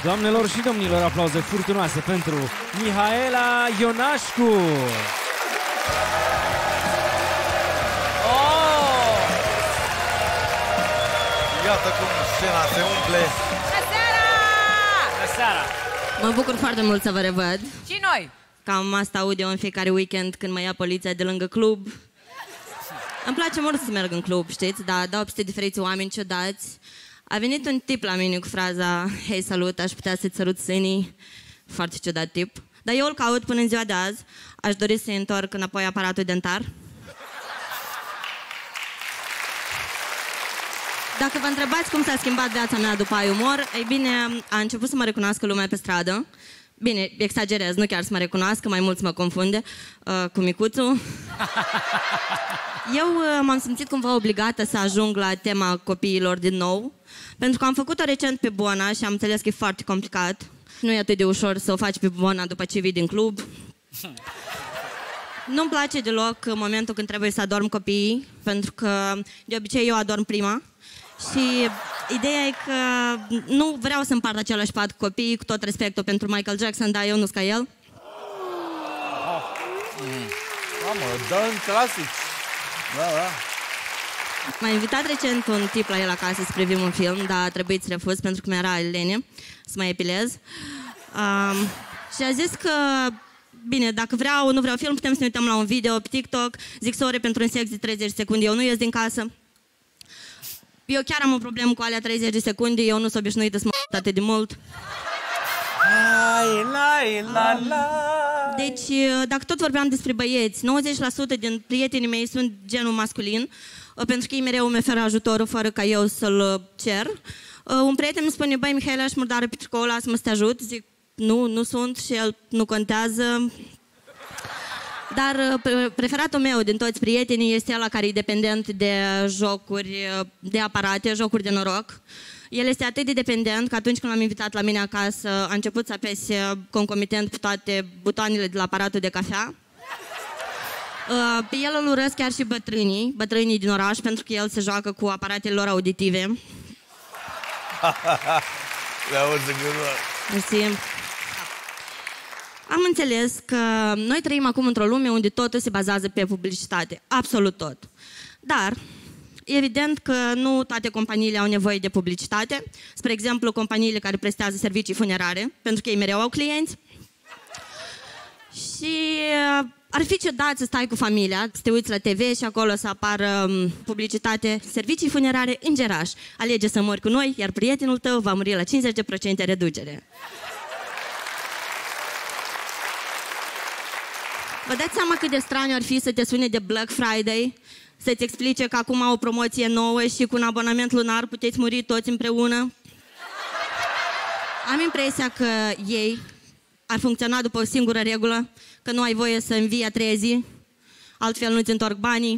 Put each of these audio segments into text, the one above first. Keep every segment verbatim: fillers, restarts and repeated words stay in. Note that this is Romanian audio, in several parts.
Doamnelor și domnilor, aplauze furtunoase pentru Mihaela Ionașcu! Oh! Iată cum scena se umple. Bună seara! Bună seara! Mă bucur foarte mult să vă revăd. Și noi! Cam asta aud eu în fiecare weekend când mă ia poliția de lângă club. Îmi place mult să merg în club, știți? Dar dau peste diferiți oameni ciudați. A venit un tip la mine cu fraza "Hei, salut, aș putea să-ți sărut sânii." Foarte ciudat tip. Dar eu îl caut până în ziua de azi. Aș dori să-i întorc înapoi aparatul dentar. Dacă vă întrebați cum s-a schimbat viața mea după Ai Umor, ei bine, a început să mă recunoască lumea pe stradă. Bine, exagerez, nu chiar să mă recunoască, mai mulți mă confunde uh, cu micuțul. Eu uh, m-am simțit cumva obligată să ajung la tema copiilor din nou, pentru că am făcut-o recent pe Bona și am înțeles că e foarte complicat. Nu e atât de ușor să o faci pe Bona după ce vii din club. Nu-mi place deloc momentul când trebuie să adorm copiii, pentru că de obicei eu adorm prima. Și ideea e că nu vreau să împart același pat cu copiii, cu tot respectul pentru Michael Jackson, dar eu nu sunt ca el. Mamă, dă în clasic. Da, da. M-a invitat recent un tip la el acasă să privim un film, dar a trebuit să refuz pentru că mi-era lene să mă epilez. Um, și a zis că, bine, dacă vreau, nu vreau film, putem să ne uităm la un video pe TikTok. Zic sorry pentru un sex de treizeci de secunde, eu nu ies din casă. Eu chiar am o problemă cu alea treizeci de secunde, eu nu sunt obișnuită să mă atât de mult. Lai, lai, la, la. Deci, dacă tot vorbeam despre băieți, nouăzeci la sută din prietenii mei sunt genul masculin, pentru că ei mereu îmi oferă ajutorul fără ca eu să-l cer. Un prieten îmi spune, băi, Mihaela, aș murdare pe tricoul ăla să mă să te ajut. Zic, nu, nu sunt și el nu contează. Dar preferatul meu din toți prietenii este ăla care e dependent de jocuri, de aparate, jocuri de noroc. El este atât de dependent că atunci când l-am invitat la mine acasă, a început să apese concomitent pe toate butoanele de la aparatul de cafea. Pe el îl urăsc chiar și bătrânii, bătrânii din oraș, pentru că el se joacă cu aparatele lor auditive. Mersi. Am înțeles că noi trăim acum într-o lume unde totul se bazează pe publicitate. Absolut tot. Dar, evident că nu toate companiile au nevoie de publicitate. Spre exemplu, companiile care prestează servicii funerare, pentru că ei mereu au clienți. Și ar fi ciudat să stai cu familia, să te uiți la T V și acolo să apară publicitate, servicii funerare în Geraș. Alege să mori cu noi, iar prietenul tău va muri la cincizeci la sută reducere. Vă dați seama cât de straniu ar fi să te sune de Black Friday, să-ți explice că acum au o promoție nouă și cu un abonament lunar puteți muri toți împreună? Am impresia că ei ar funcționa după o singură regulă, că nu ai voie să învii a treia zi, altfel nu-ți întorc banii.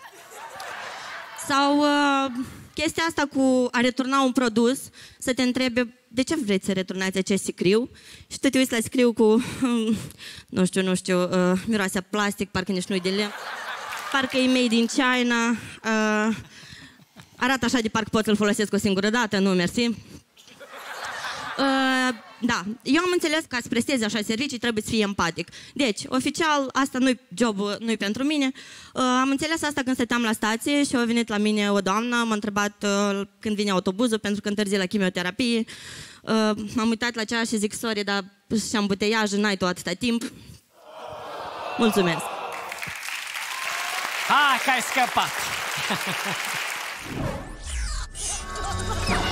Sau uh, chestia asta cu a returna un produs, să te întrebe de ce vreți să returnați acest sicriu și tu te uiți la sicriu cu, um, nu știu, nu știu, uh, miroase a plastic, parcă nici nu-i de lemn, parcă e made in China, uh, arată așa de parcă pot să-l folosesc o singură dată, nu, mersi. Uh, da, eu am înțeles că ca să prestezi așa servicii trebuie să fii empatic. Deci, oficial, asta nu-i job, nu-i pentru mine. Uh, am înțeles asta când stăteam la stație și a venit la mine o doamnă, m-a întrebat uh, când vine autobuzul pentru că întârzi la chimioterapie. Uh, m-am uitat la ceas și zic, sorry, dar și-am buteiaj, n-ai tu atâta timp. Mulțumesc! Ha, că ai scăpat!